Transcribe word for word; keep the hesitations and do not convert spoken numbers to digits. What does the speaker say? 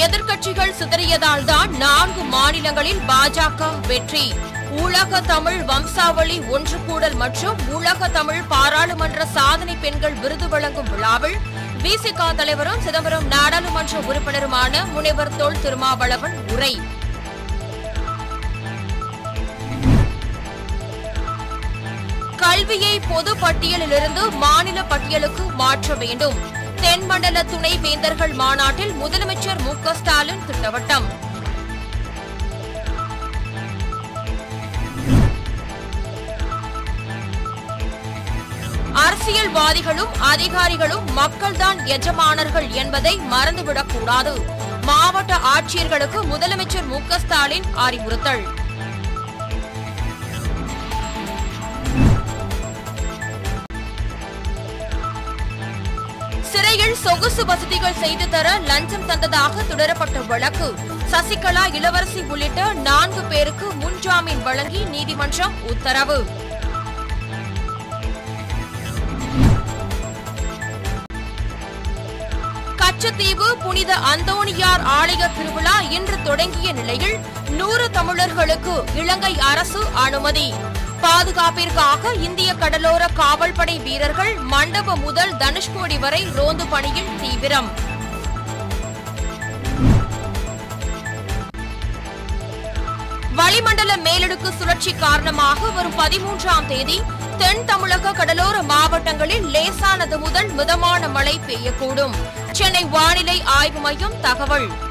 எதிர்க்கட்சிகள் சிதறியதால் தான் நான்கு மாநிலங்களில் பாஜக வெற்றி. உலக தமிழ் வம்சாவளி ஒன்று கூடல் மற்றும் உலக தமிழ் பாராளுமன்ற சாதனை பெண்கள் விருது வழங்கும் விழாவில் விசிக தலைவரும் சிதம்பரம் நாடாளுமன்ற உறுப்பினருமான முனைவர் தொல் திருமாவளவன் உரை. கல்வியை பொது பட்டியலிலிருந்து மாநில பட்டியலுக்கு மாற்ற வேண்டும். தென்மண்டல துணை வேந்தர்கள் மாநாட்டில் முதலமைச்சர் மு க ஸ்டாலின் திட்டவட்டம். அரசியல்வாதிகளும் அதிகாரிகளும் மக்கள்தான் எஜமானர்கள் என்பதை மறந்துவிடக்கூடாது. மாவட்ட ஆட்சியர்களுக்கு முதலமைச்சர் மு க ஸ்டாலின் அறிவுறுத்தல். சிறையில் சொகுசு வசதிகள் செய்து தர லஞ்சம் தந்ததாக தொடரப்பட்ட வழக்கு. சசிகலா, இளவரசி உள்ளிட்ட நான்கு பேருக்கு முன்ஜாமீன் வழங்கி நீதிமன்றம் உத்தரவு. கச்சத்தீவு புனித அந்தோணியார் ஆலய திருவிழா இன்று தொடங்கிய நிலையில் நூறு தமிழர்களுக்கு இலங்கை அரசு அனுமதி. பாதுகாப்பிற்காக இந்திய கடலோர காவல்படை வீரர்கள் மண்டபம் முதல் தனுஷ்கோடி வரை ரோந்து பணியில் தீவிரம். வளிமண்டல மேலடுக்கு சுழற்சி காரணமாக வரும் பதிமூன்றாம் தேதி தென் தமிழக கடலோர மாவட்டங்களில் லேசானது முதல் மிதமான மழை பெய்யக்கூடும். சென்னை வானிலை ஆய்வு மையம் தகவல்.